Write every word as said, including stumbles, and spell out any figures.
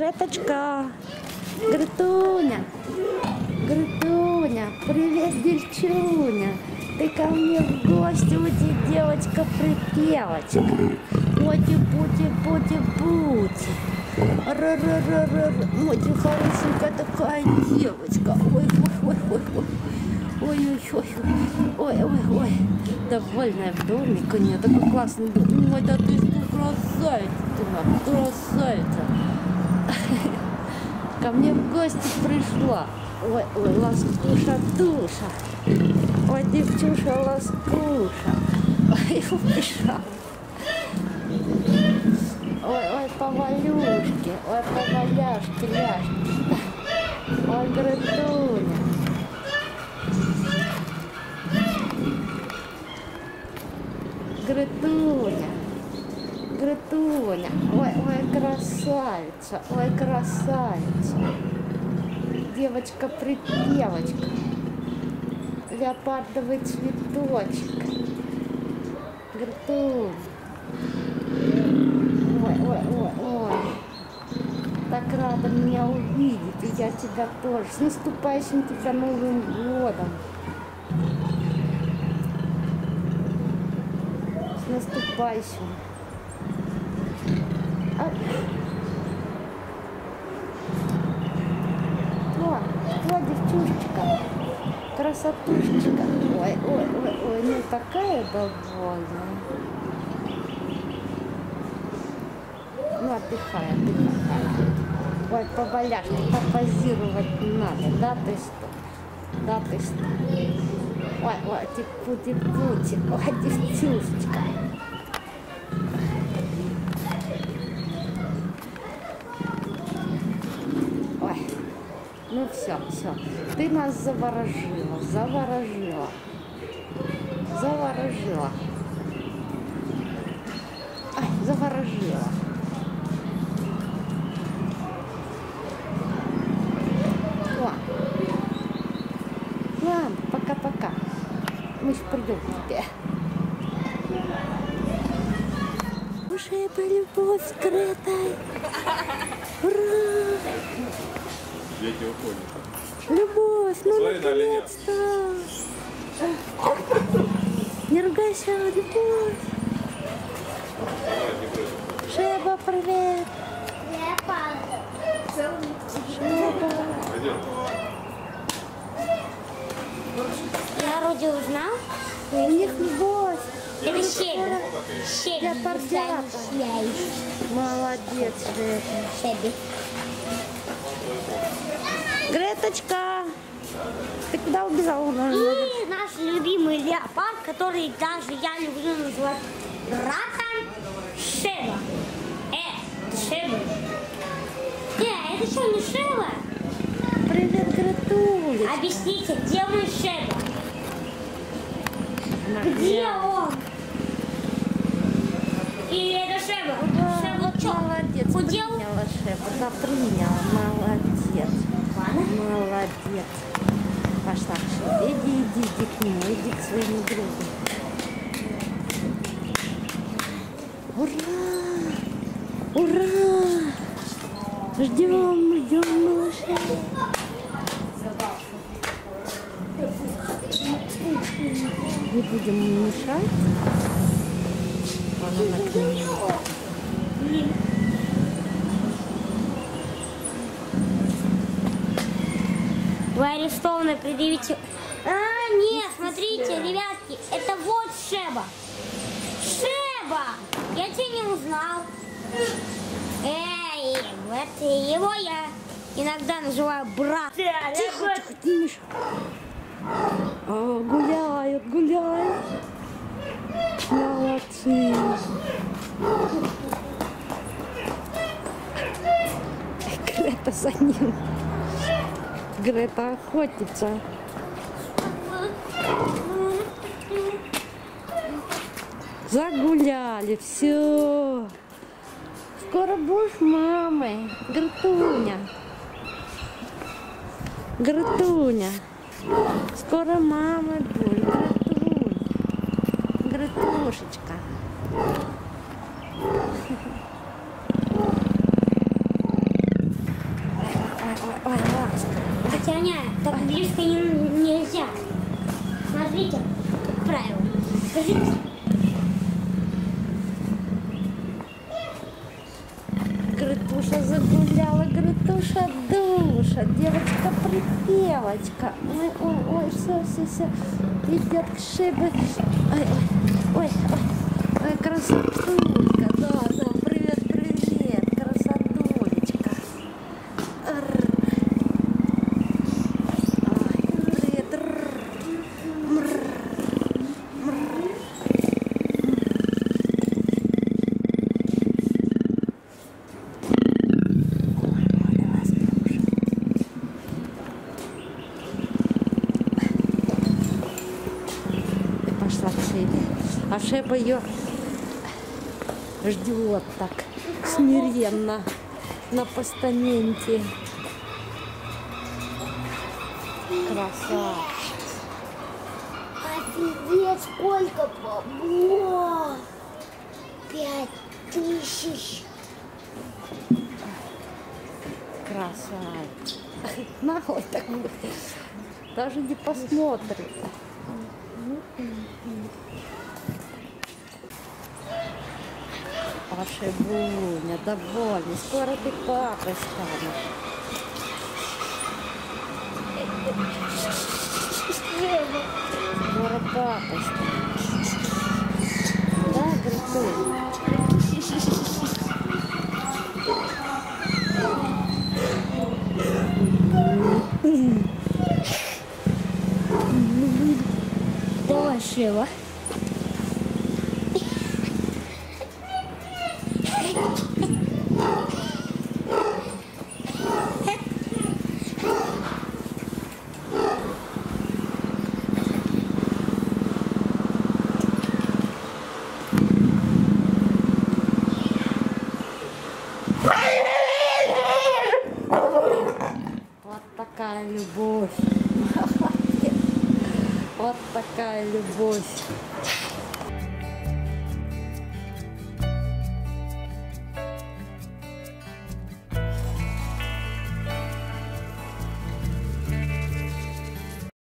Греточка, Гретуня, Гретуня, привет, девчуня. Ты ко мне в гости, у тебя девочка-припевочка. Пути-пути-пути-пути. Ра-ра-ра-ра-ра. Ой, ты хорошенькая такая девочка. Ой-ой-ой-ой-ой. Ой-ой-ой-ой. Довольная в домике. Нет, такой классный домик. Ой, да ты что, красавица ты, красавица. Ко мне в гости пришла. Ой, ой, ласкуша, душа. Ой, девчуша, ласкуша. Ой, пришла. Ой, ой, повалюшки, ой, поваляшки, ляшки. Ой, Гретуня. Гретуня. Гретуня. Ой, ой, красавица, ой, красавица. Девочка-припевочка. Леопардовый цветочек. Гретуня. Ой, ой, ой, ой. Так рада меня увидеть, и я тебя тоже. С наступающим тебя Новым годом. С наступающим. А... О, о, девчушечка. Красотушечка. Ой, ой, ой, ой, ну такая довольная. Ну, отдыхай, отдыхай. Ой, поваляшки, попозировать надо, да ты что? Да ты что? Ой, ой, типу-типу-типу, ой, девчушечка. Ой, ну все, все. Ты нас заворожила, заворожила, заворожила. Ай, заворожила. Ладно, пока-пока. Мы же придем к тебе. Уже любовь скрытой. Ура! Дети уходят. Любовь, ну наконец-то. Не ругайся, любовь. Шеба, привет. Шеба. Я вроде узнал. У них любовь. Это Шеби. Я партнерата. Молодец, Шеби. Шеби. Греточка, ты куда убежала? И наш любимый леопард, который даже я люблю называть братом, Шеба. Э, Шеба. Э, это что, не Шеба? Привет, Гретулечка. Объясните, где мой Шеба? Где он? Или это Шеба? Шеба что? Молодец, Худел? приняла Шеба. Да, приняла. Молодец. Молодец. Пошла к Шебе. Иди, иди, иди к нему, иди к своему другу. Ура! Ура! Ждем, ждем малышей. Не будем мешать. Она наклонила. Вы арестованы, предъявите. А, нет, смотрите, ребятки, это вот Шеба. Шеба! Я тебя не узнал. Эй, это его я иногда называю брат. Тихо, тихо, не мешай. А, гуляют, гуляют. Молодцы. Грета за ним. Грета охотится. Загуляли, все. Скоро будешь мамой, Гретуня. Гретуня. Скоро мамой будет, Гретуня. Гретушечка. Тяня, так близко не, нельзя. Смотрите, как правило. Скажите. Гритуша загуляла, Гритуша душа, девочка-припевочка. Ой, ой, ой, все, все, все, идет к шибе. Ой, ой, ой, ой, ой, красотулька, да, да, привет, привет, красотулечка. Ой, привет, пошла к Шебе. А Шеба ее ждет так смиренно на постаменте. Красавчик. Офигеть, сколько бабла! Пять тысяч. Красавчик. Наглый такой. Даже не посмотрит. Пашебуня, довольный. Скоро ты папой станешь. Скоро папой станешь. Да, Гритуня? Давай, Шева. Вот такая любовь. Вот такая любовь.